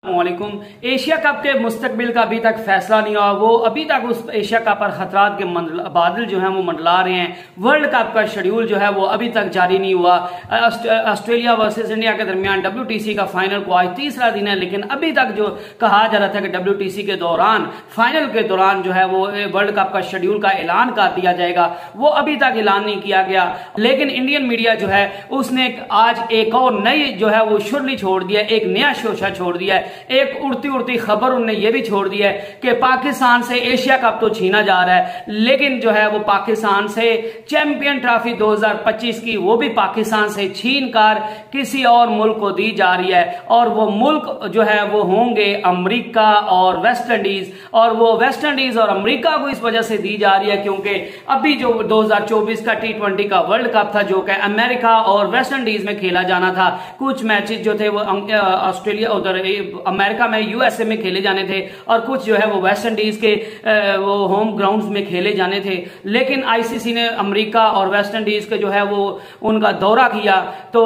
वालेकुम। Asia cup के मुस्तकबिल का अभी तक फैसला नहीं हुआ। वो अभी तक उस एशिया कप पर खतरात के बादल जो हैं वो मंडला रहे हैं। वर्ल्ड कप का शेड्यूल जो है वो अभी तक जारी नहीं हुआ। ऑस्ट्रेलिया वर्सेस इंडिया के दरमियान WTC का फाइनल को आज तीसरा दिन है, लेकिन अभी तक जो कहा जा रहा था कि WTC के दौरान फाइनल के दौरान जो है वो वर्ल्ड कप का शेड्यूल का ऐलान कर दिया जाएगा, वो अभी तक ऐलान नहीं किया गया। लेकिन इंडियन मीडिया जो है उसने आज एक और नई जो है वो शुरली छोड़ दिया, एक नया शोशा छोड़ दिया है। एक उड़ती उड़ती खबर उन्होंने ये भी छोड़ दी है कि पाकिस्तान से एशिया कप तो छीना जा रहा है, लेकिन जो है वो पाकिस्तान से चैंपियन ट्रॉफी 2025 की वो भी पाकिस्तान से छीन कर किसी और मुल्क को दी जा रही है। और वो मुल्क जो है वो होंगे अमेरिका और वेस्ट इंडीज। और वो वेस्ट इंडीज और अमेरिका को इस वजह से दी जा रही है क्योंकि अभी जो 2024 का T20 का वर्ल्ड कप था जो कि अमेरिका और वेस्ट इंडीज में खेला जाना था, कुछ मैचेस जो थे वो ऑस्ट्रेलिया उधर अमेरिका में USA में खेले जाने थे और कुछ जो है वो वेस्ट इंडीज के वो होम ग्राउंड्स में खेले जाने थे। लेकिन ICC ने अमेरिका और वेस्ट इंडीज के जो है वो उनका दौरा किया तो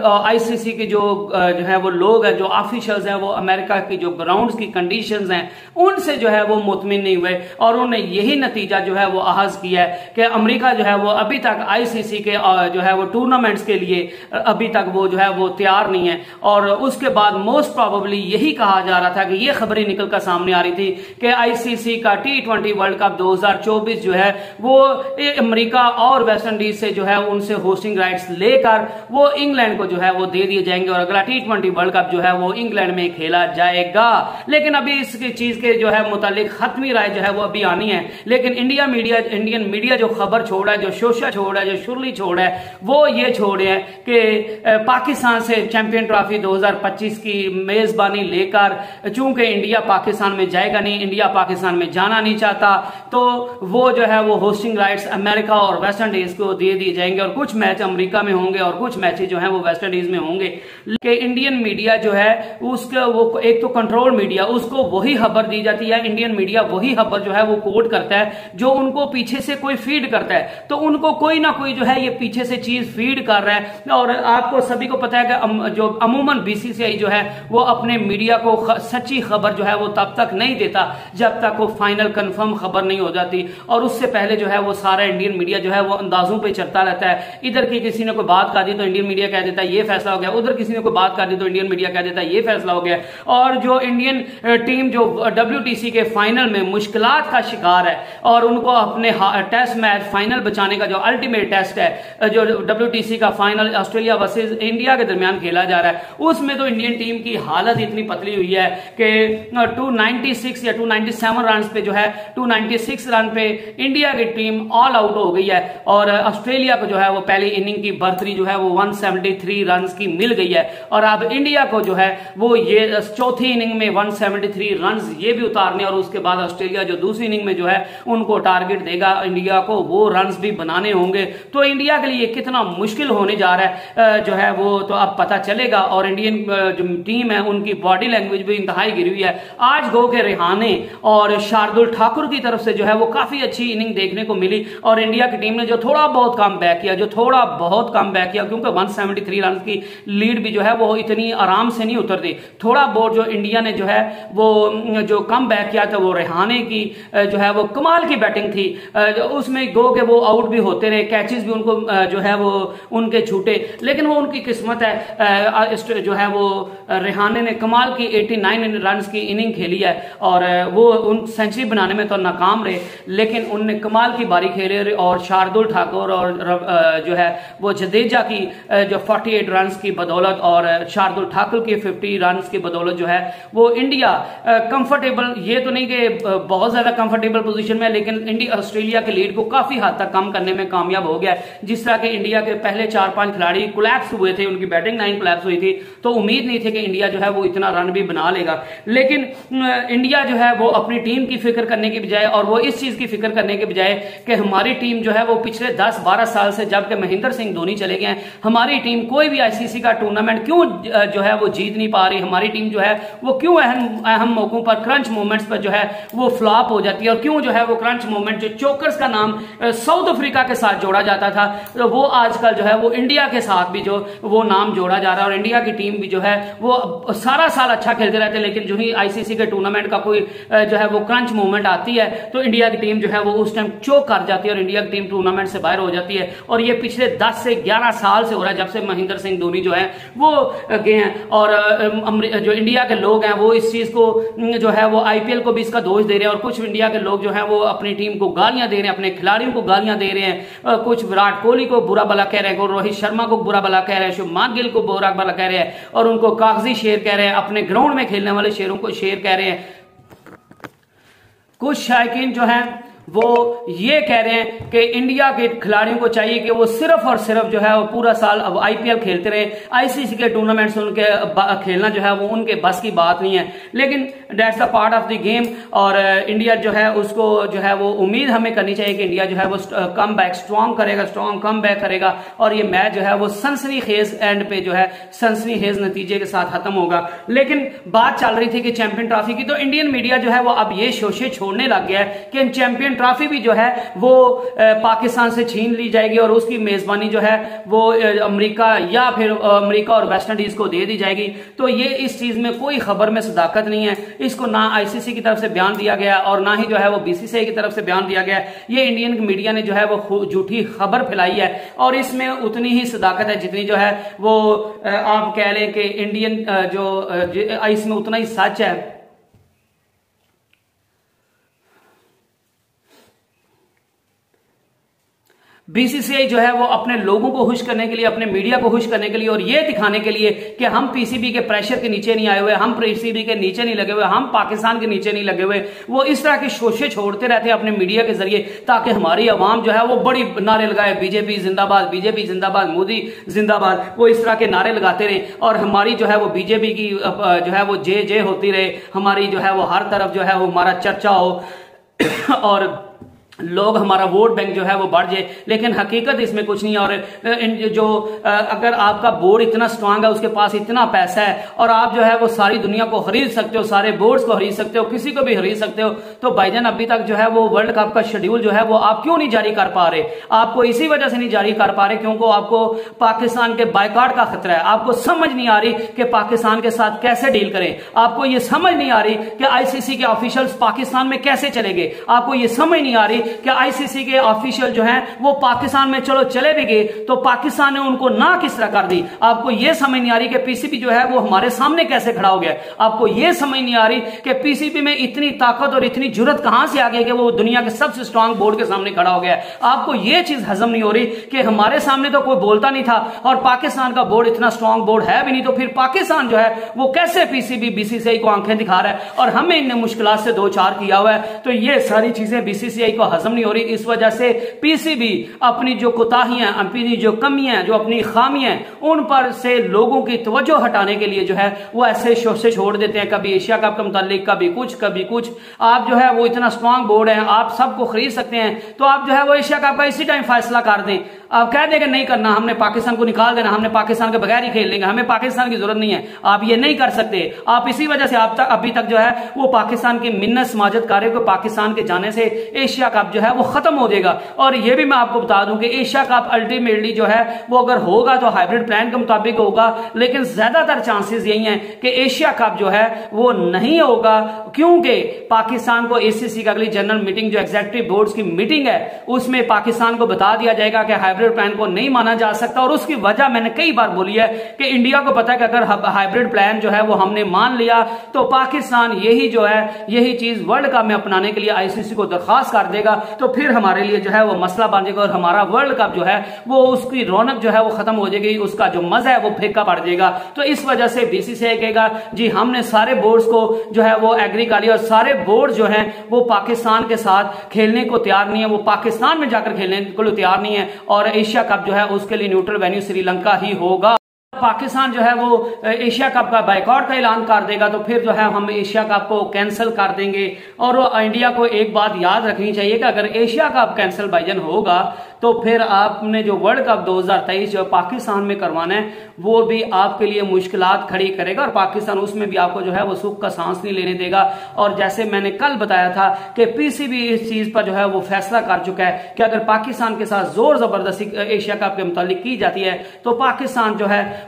ICC के जो है वो लोग हैं, जो ऑफिशियल्स हैं, वो अमेरिका की जो ग्राउंड्स की कंडीशंस हैं उनसे जो है वो मुतमिन नहीं हुए और उन्होंने यही नतीजा जो है वो अहाज किया है कि अमेरिका जो है वो अभी तक ICC के जो है वो टूर्नामेंट्स के लिए अभी तक वो जो है वो तैयार नहीं है। और उसके बाद मोस्ट प्रोबेबली यही कहा जा रहा था कि ये खबरें निकलकर सामने आ रही थी कि ICC का T20 वर्ल्ड कप 2024 जो है वो अमेरिका और वेस्ट इंडीज से जो है उनसे होस्टिंग राइट्स लेकर वो इंग्लैंड को जो है वो दे दिए जाएंगे और अगला T20 वर्ल्ड कप जो है वो इंग्लैंड में खेला जाएगा। लेकिन अभी इस चीज के जो है मुतालिक खत्मी राय जो है वो अभी आनी है। लेकिन इंडियन मीडिया जो खबर छोड़ा है, जो शोशा छोड़ा है, जो शुरली छोड़ा है, वो ये छोड़े हैं कि पाकिस्तान से चैंपियन ट्रॉफी 2025 की मेजबानी लेकर, चूंकि इंडिया पाकिस्तान में जाएगा नहीं, इंडिया पाकिस्तान में जाना नहीं चाहता, तो वो जो है वो होस्टिंग राइट्स अमेरिका और वेस्ट इंडीज को दे दिए जाएंगे और कुछ मैच अमेरिका में होंगे और कुछ मैचेस जो हैं वो वेस्ट इंडीज में होंगे। कि इंडियन मीडिया जो है उसका वो एक तो कंट्रोल मीडिया, उसको वही खबर दी जाती है, इंडियन मीडिया वही खबर जो है वो कोट करता है जो उनको पीछे से कोई फीड करता है। तो उनको कोई ना कोई जो है ये पीछे से चीज फीड कर रहा है। और आपको सभी को पता है कि जो अमूमन BCCI जो है वो अपने मीडिया को सच्ची खबर जो है वो तब तक नहीं देता जब तक वो फाइनल कंफर्म खबर नहीं हो जाती। और उससे पहले जो है वो सारा इंडियन मीडिया जो है वो अंदाजों पे चलता रहता है। इधर की किसी ने कोई बात कर दी तो इंडियन मीडिया कह देता है ये फैसला हो गया, उधर किसी ने कोई बात कर दी तो इंडियन मीडिया कह देता है ये फैसला हो गया। और जो इंडियन टीम जो WTC के फाइनल में मुश्किलात का शिकार है और उनको अपने टेस्ट मैच फाइनल बचाने का जो अल्टीमेट टेस्ट है, जो WTC का फाइनल ऑस्ट्रेलिया वर्सेस इंडिया के दरमियान खेला जा रहा है, उसमें तो इंडियन टीम की हालत इतनी पतली हुई है कि 296 या 297 रन पे जो है 296 रन पे इंडिया की टीम ऑल आउट हो गई है और ऑस्ट्रेलिया को जो है वो पहली इनिंग की बढ़तरी जो है वो 173 रन की मिल गई है। और अब इंडिया को जो है वो ये चौथी इनिंग में 173 रन ये भी उतारने और उसके बाद ऑस्ट्रेलिया जो दूसरी इनिंग में जो है उनको टारगेट देगा इंडिया को, वो रन भी बनाने होंगे। तो इंडिया के लिए कितना मुश्किल होने जा रहा है जो है वो तो अब पता चलेगा। और इंडियन जो टीम है उनकी बॉडी लैंग्वेज भी इंतहाई गिरी हुई है। आज गो के रेहाने और शार्दुल ठाकुर की तरफ से जो है वो काफी अच्छी इनिंग देखने को मिली और इंडिया की टीम ने जो थोड़ा बहुत कम बैक किया, क्योंकि 173 रन की लीड भी जो है वो इतनी आराम से नहीं उतरती। थोड़ा बहुत जो इंडिया ने जो है वो जो कम बैक किया था वो रेहाने की जो है वो कमाल की बैटिंग थी, उसमें गो के वो आउट भी होते रहे, कैचेस भी उनको जो है वो उनके छूटे, लेकिन वो उनकी किस्मत है। जो है वो रेहाने ने कमाल की 89 रन की इनिंग खेली है और वो उन सेंचुरी बनाने में तो नाकाम रहे, लेकिन उनने कमाल की बारी खेले और शार्दुल ठाकुर और जो है वो जडेजा की जो 48 रन की बदौलत और शार्दुल ठाकुर की 50 रन की बदौलत जो है वो इंडिया कंफर्टेबल, ये तो नहीं कि बहुत ज्यादा कंफर्टेबल पोजीशन में, लेकिन इंडिया ऑस्ट्रेलिया के लीड को काफी हद तक कम करने में कामयाब हो गया। जिस तरह के इंडिया के पहले 4-5 खिलाड़ी कोलैप्स हुए थे, उनकी बैटिंग लाइन कोलैप्स हुई थी, तो उम्मीद नहीं थी कि इंडिया जो है वो इतना रन भी बना लेगा। लेकिन इंडिया जो है वो अपनी टीम की फिक्र करने की बजाय और वो इस चीज की फिक्र करने के बजाय कि हमारी टीम जो है वो पिछले 10-12 साल से जब कि महेंद्र सिंह धोनी चले गए हैं, हमारी टीम कोई भी ICC का टूर्नामेंट क्यों जो है वो जीत नहीं पा रही, हमारी टीम जो है वो क्यों अहम मौकों पर क्रंच मोमेंट्स पर जो है वो फ्लॉप हो जाती है और क्यों जो है वो क्रंच मोमेंट जो चोकर्स का नाम साउथ अफ्रीका के साथ जोड़ा जाता था, तो वो आजकल जो है वो इंडिया के साथ भी जो वो नाम जोड़ा जा रहा है और इंडिया की टीम भी जो है वो सारा साल अच्छा खेलते रहते हैं, लेकिन जो ही आईसीसी के टूर्नामेंट का कोई जो है वो क्रंच मूवमेंट आती है तो इंडिया की टीम जो है वो उस टाइम चोक कर जाती है और इंडिया की टीम टूर्नामेंट से बाहर हो जाती है। और ये पिछले 10 से 11 साल से हो रहा है, जब से महेंद्र सिंह धोनी जो है वो गए हैं। और जो इंडिया के लोग हैं वो इस चीज को जो है वो आईपीएल को भी इसका दोष दे रहे हैं, और कुछ इंडिया के लोग जो है वो अपनी टीम को गालियां दे रहे हैं, अपने खिलाड़ियों को गालियां दे रहे हैं, कुछ विराट कोहली को बुरा भला कह रहे हैं, रोहित शर्मा को बुरा भला कह रहे हैं, शुभमान गिल को बुरा भला कह रहे हैं, और उनको कागजी शेर कह रहे हैं, अपने ग्राउंड में खेलने वाले शेरों को शेर कह रहे हैं। कुछ शायकीन जो है वो ये कह रहे हैं कि इंडिया के खिलाड़ियों को चाहिए कि वो सिर्फ और सिर्फ जो है वो पूरा साल अब आईपीएल खेलते रहे, आईसीसी के टूर्नामेंट्स उनके खेलना जो है वो उनके बस की बात नहीं है, लेकिन that's the part of the game. और इंडिया जो है उसको जो है वो उम्मीद हमें करनी चाहिए कि इंडिया जो है वो कम बैक स्ट्रॉन्ग करेगा, स्ट्रॉन्ग कम बैक करेगा, और ये मैच जो है वो सनसनीखेज एंड पे जो है सनसनीखेज नतीजे के साथ खत्म होगा। लेकिन बात चल रही थी कि चैंपियन ट्रॉफी की, तो इंडियन मीडिया जो है वो अब ये शोशे छोड़ने लग गया है कि चैंपियन ट्रॉफी भी जो है वो पाकिस्तान से छीन ली जाएगी और उसकी मेजबानी जो है वो अमेरिका या फिर अमेरिका और वेस्ट इंडीज को दे दी जाएगी। तो ये इस चीज में कोई खबर में सदाकत नहीं है, इसको ना आईसीसी की तरफ से बयान दिया गया और ना ही जो है वो बीसीसीआई की तरफ से बयान दिया गया। ये इंडियन मीडिया ने जो है वो झूठी खबर फैलाई है और इसमें उतनी ही सदाकत है जितनी जो है वो आप कह लें कि इंडियन इसमें उतना ही सच है। बीसीसीआई जो है वो अपने लोगों को खुश करने के लिए, अपने मीडिया को खुश करने के लिए और ये दिखाने के लिए कि हम पीसीबी के प्रेशर के नीचे नहीं आए हुए, हम पीसीबी के नीचे नहीं लगे हुए, हम पाकिस्तान के नीचे नहीं लगे हुए, वो इस तरह के शोशे छोड़ते रहते हैं अपने मीडिया के जरिए ताकि हमारी आवाम जो है वो बड़ी नारे लगाए, बीजेपी जिंदाबाद, बीजेपी जिंदाबाद, मोदी जिंदाबाद, वो इस तरह के नारे लगाते रहे और हमारी जो है वो बीजेपी की जो है वो जय जय होती रहे, हमारी जो है वो हर तरफ जो है वो हमारा चर्चा हो और लोग हमारा वोट बैंक जो है वो बढ़ जाए। लेकिन हकीकत इसमें कुछ नहीं है। और जो अगर आपका बोर्ड इतना स्ट्रांग है, उसके पास इतना पैसा है और आप जो है वो सारी दुनिया को खरीद सकते हो, सारे बोर्ड्स को खरीद सकते हो, किसी को भी खरीद सकते हो, तो भाईजान अभी तक जो है वो वर्ल्ड कप का शेड्यूल जो है वो आप क्यों नहीं जारी कर पा रहे? आपको इसी वजह से नहीं जारी कर पा रहे क्योंकि आपको पाकिस्तान के बायकॉट का खतरा है। आपको समझ नहीं आ रही कि पाकिस्तान के साथ कैसे डील करें, आपको ये समझ नहीं आ रही कि आईसीसी के ऑफिशियल्स पाकिस्तान में कैसे चलेंगे, आपको ये समझ नहीं आ रही कि आईसीसी के ऑफिशियल जो हैं वो पाकिस्तान में चलो चले भी गए तो पाकिस्तान ने उनको ना किस तरह कर दी। आपको यह समझ नहीं आ रही कि पीसीबी जो है वो हमारे सामने कैसे खड़ा हो गया। आपको यह समझ नहीं आ रही कि पीसीबी में इतनी ताकत और इतनी जुर्रत कहां से आ गई कि वो दुनिया के सबसे स्ट्रांग बोर्ड के सामने खड़ा हो गया। आपको यह चीज हजम नहीं हो रही कि हमारे सामने तो कोई बोलता नहीं था और पाकिस्तान का बोर्ड इतना स्ट्रांग बोर्ड है भी नहीं, तो फिर पाकिस्तान जो है वो कैसे पीसीबी बीसीसीआई को आंखें दिखा रहा है और हमें इन मुश्किलात से दो चार किया हुआ है। तो ये सारी चीजें बीसीसीआई को हजम नहीं हो रही। इस वजह से पीसीबी अपनी जो कोताहियां, अपनी जो कमियां, जो अपनी खामियां, उन पर से लोगों की तवज्जो हटाने के लिए जो है वो ऐसे शोशे छोड़ देते हैं, कभी एशिया कप के मुतालिक, कभी कुछ कभी कुछ। आप जो है वो इतना स्ट्रांग बोर्ड है, आप सबको खरीद सकते हैं, तो आप जो है वो एशिया कप का इसी टाइम फैसला कर दें। आप कह देंगे नहीं करना, हमने पाकिस्तान को निकाल देना, हमने पाकिस्तान के बगैर ही खेल लेंगे, हमें पाकिस्तान की जरूरत नहीं है। आप ये नहीं कर सकते। आप इसी वजह से आप तक अभी तक जो है वो पाकिस्तान की मिन्नत समाजत कार्य को पाकिस्तान के जाने से एशिया कप जो है वो खत्म हो जाएगा। और ये भी मैं आपको बता दूं कि एशिया कप अल्टीमेटली जो है वो अगर होगा तो हाइब्रिड प्लान के मुताबिक होगा, लेकिन ज्यादातर चांसेस यही हैं कि एशिया कप जो है वो नहीं होगा, क्योंकि पाकिस्तान को एसीसी की अगली जनरल मीटिंग जो एग्जीक्यूटिव बोर्ड्स की मीटिंग है उसमें पाकिस्तान को बता दिया जाएगा कि हाइब्रिड प्लान को नहीं माना जा सकता। और उसकी वजह मैंने कई बार बोली है कि इंडिया को पता है कि अगर हाइब्रिड प्लान जो है वो हमने मान लिया तो पाकिस्तान यही जो है यही चीज वर्ल्ड कप में अपनाने के लिए आईसीसी को दरखास्त कर देगा, तो फिर हमारे लिए जो है वो मसला बन जाएगा और हमारा वर्ल्ड कप जो है वो उसकी रौनक जो है वो खत्म हो जाएगी, उसका जो मजा है वो फीका पड़ जाएगा। तो इस वजह से बीसीसीआई कहेगा जी हमने सारे बोर्ड्स को जो है वो एग्री कर लिया और सारे बोर्ड जो है वो पाकिस्तान के साथ खेलने को तैयार नहीं है, वो पाकिस्तान में जाकर खेलने को तैयार नहीं है और एशिया कप जो है उसके लिए न्यूट्रल वेन्यू श्रीलंका ही होगा। पाकिस्तान जो है वो एशिया कप का बायकॉट का ऐलान कर देगा तो फिर जो है हम एशिया कप को कैंसिल कर देंगे। और इंडिया को एक बात याद रखनी चाहिए कि अगर एशिया कप कैंसिल भाईजान होगा तो फिर आपने जो वर्ल्ड कप 2023 जो पाकिस्तान में करवाना है वो भी आपके लिए मुश्किलात खड़ी करेगा और पाकिस्तान उसमें भी आपको जो है वो सुख का सांस नहीं लेने देगा। और जैसे मैंने कल बताया था कि पीसीबी इस चीज पर जो है वो फैसला कर चुका है कि अगर पाकिस्तान के साथ जोर जबरदस्ती एशिया कप के मुतालिक की जाती है तो पाकिस्तान जो है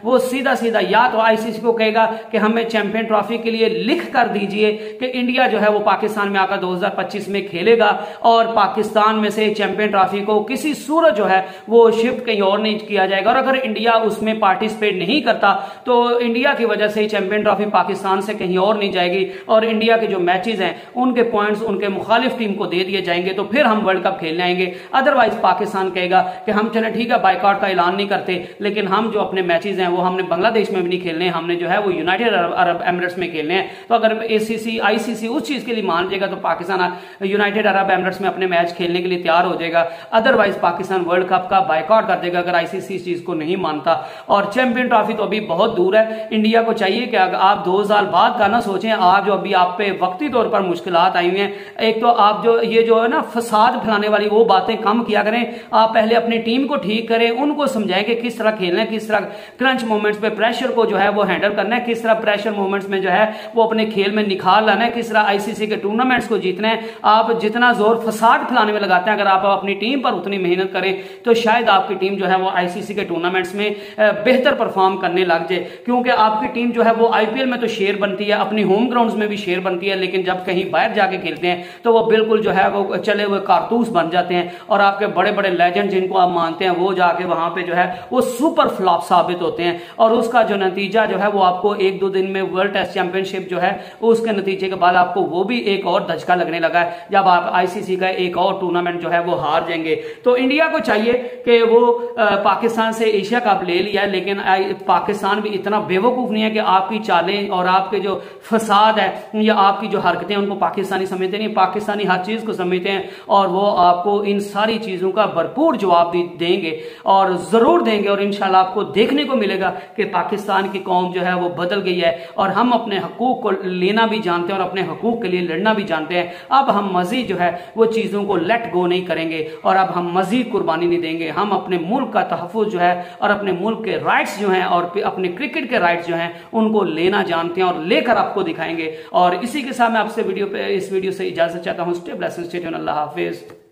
वो सीधा सीधा या तो आईसीसी को कहेगा कि हमें चैंपियन ट्रॉफी के लिए लिख कर दीजिए कि इंडिया जो है वो पाकिस्तान में आकर 2025 में खेलेगा और पाकिस्तान में से चैंपियन ट्रॉफी को किसी सूरत जो है वो शिफ्ट कहीं और नहीं किया जाएगा। और अगर इंडिया उसमें पार्टिसिपेट नहीं करता तो इंडिया की वजह से चैंपियन ट्रॉफी पाकिस्तान से कहीं और नहीं जाएगी और इंडिया के जो मैचेस हैं उनके पॉइंट्स उनके मुखालिफ टीम को दे दिए जाएंगे, तो फिर हम वर्ल्ड कप खेलने आएंगे। अदरवाइज पाकिस्तान कहेगा कि हम चले ठीक है बाइकआउट का ऐलान नहीं करते, लेकिन हम जो अपने मैचेस हैं वो हमने बांग्लादेश में भी नहीं खेलने, हमने जो है वो यूनाइटेड अरब एमिरेट्स में खेलने हैं। तो अगर एसीसी आईसीसी उस चीज के लिए मान जाएगा तो पाकिस्तान यूनाइटेड अरब एमिरेट्स में अपने मैच खेलने के लिए तैयार हो जाएगा। अदरवाइज पाकिस्तान वर्ल्ड कप का बाइकआउट कर देगा अगर आईसीसी इस चीज को नहीं मानता। और चैंपियन ट्रॉफी तो अभी बहुत दूर है। इंडिया को चाहिए कि अगर आप 2 साल बाद का ना सोचें, आप जो अभी आप पे वक्ती तौर पर मुश्किलात आई हुई हैं, एक तो आप जो ये जो है ना फसाद फैलाने वाली वो बातें कम किया करें। आप पहले अपनी टीम को ठीक करें, उनको समझाएं कि किस तरह खेलना है, किस तरह क्रंच मोमेंट्स पे प्रेशर को जो है वो हैंडल करना है, किस तरह प्रेशर मोमेंट्स में जो है वो अपने खेल में निखार लाना है, किस तरह आईसीसी के टूर्नामेंट्स को जीतना है। आप जितना जोर फसाद फैलाने में लगाते हैं, अगर आप अपनी टीम पर उतनी मेहनत करें तो शायद आपकी टीम जो है वो आईसीसी के टूर्नामेंट्स में बेहतर परफॉर्म करने लग जाए। क्योंकि आपकी टीम जो है वो आईपीएल में तो शेयर बनती है, अपनी होम ग्राउंड्स में भी शेयर बनती है, लेकिन जब कहीं बाहर जाके खेलते हैं तो वो बिल्कुल जो है वो चले हुए कारतूस बन जाते हैं और आपके बड़े बड़े लेजेंड जिनको आप मानते हैं वो जाके वहां पे जो है वो सुपर फ्लॉप साबित होते हैं। और उसका जो नतीजा जो है वो आपको 1-2 दिन में वर्ल्ड टेस्ट चैंपियनशिप जो है उसके नतीजे के बाद आपको वो भी एक और धचका लगने लगा है जब आप आईसीसी का एक और टूर्नामेंट जो है वो हार जाएंगे। तो इंडिया को चाहिए कि वो पाकिस्तान से एशिया कप ले लिया है, लेकिन पाकिस्तान भी इतना बेवकूफ नहीं है कि आपकी चालें और आपके जो फसाद है या आपकी जो हरकतें हैं उनको पाकिस्तानी समझते नहीं। पाकिस्तानी हर चीज को समझते हैं और वो आपको इन सारी चीजों का भरपूर जवाब भी देंगे और जरूर देंगे। और इंशाल्लाह आपको देखने को मिलेगा कि पाकिस्तान की कौम जो है वो बदल गई है और हम अपने हकूक को लेना भी जानते हैं और अपने हकूक के लिए लड़ना भी जानते हैं। अब हम मजीद जो है वो चीजों को लेट गो नहीं करेंगे और अब हम मजीद कुर्बानी नहीं देंगे। हम अपने मुल्क का तहफ़्फ़ुज़ जो है और अपने मुल्क के राइट्स जो हैं और अपने क्रिकेट के राइट्स जो हैं उनको लेना जानते हैं और लेकर आपको दिखाएंगे। और इसी के साथ मैं आपसे इस वीडियो से इजाजत चाहता हूं। स्टे ब्लेस्ड, स्टे ट्यून्ड, अल्लाह हाफिज।